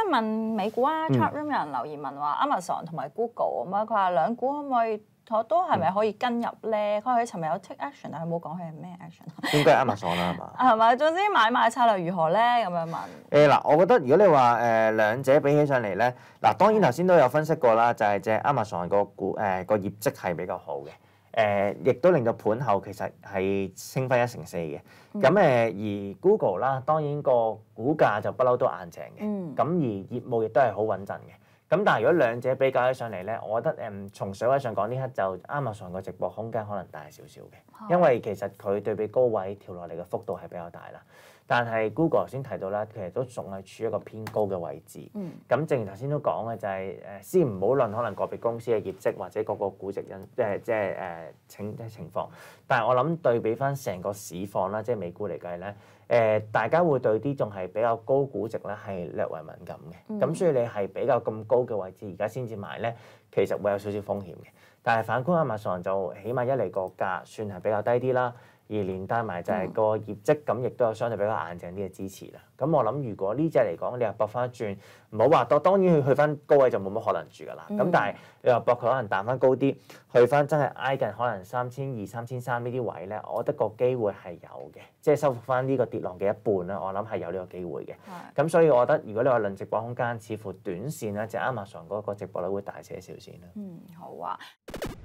問美股啊，chat room 有人留言問話 Amazon 同埋 Google 咁啊，佢話兩股可唔可以都係咪可以跟入咧？佢尋日有 take action，但係冇講佢係咩 action。 應該係 Amazon 啦，係嘛？ 係咪？總之買賣策略如何咧？咁樣問。 嗱，我覺得如果你話兩者比起上嚟咧，嗱當然頭先都有分析過啦，就係隻 Amazon 個個業績係比較好嘅，亦都令到盤後其實係升翻1成4嘅。咁而 Google 啦，當然個股價就不嬲都硬淨嘅，咁而業務亦都係好穩陣嘅。咁但係如果兩者比較起上嚟咧，我覺得從水位上講呢刻就 Amazon 個直播空間可能大少少嘅，因為其實佢對比高位調落嚟嘅幅度係比較大啦。但係 Google 頭先提到啦，其實都仲係處於一個偏高嘅位置。咁正如頭先都講嘅就係先唔好論可能個別公司嘅業績或者嗰個估值情況，但係我諗對比翻成個市況啦，即係美股嚟計咧。大家會對啲仲係比較高估值咧係略為敏感嘅，咁所以你係比較咁高嘅位置而家先至買咧，其實會有少少風險嘅。但係反觀 Amazon 就起碼一嚟個價算係比較低啲啦，而連帶埋就係個業績咁，亦都有相對比較硬淨啲嘅支持啦。咁我諗如果呢隻嚟講，你話搏翻一轉，唔好話多，當然去翻高位就冇乜可能住㗎啦。咁但係你話搏佢可能彈翻高啲，去翻真係挨近可能3200、3300呢啲位咧，我覺得個機會係有嘅，即係收復翻呢個跌浪嘅一半啦。我諗係有呢個機會嘅。咁所以我覺得如果你話論直播空間，似乎短線咧，就 Amazon 嗰個直播率會大些少先啦。 好啊。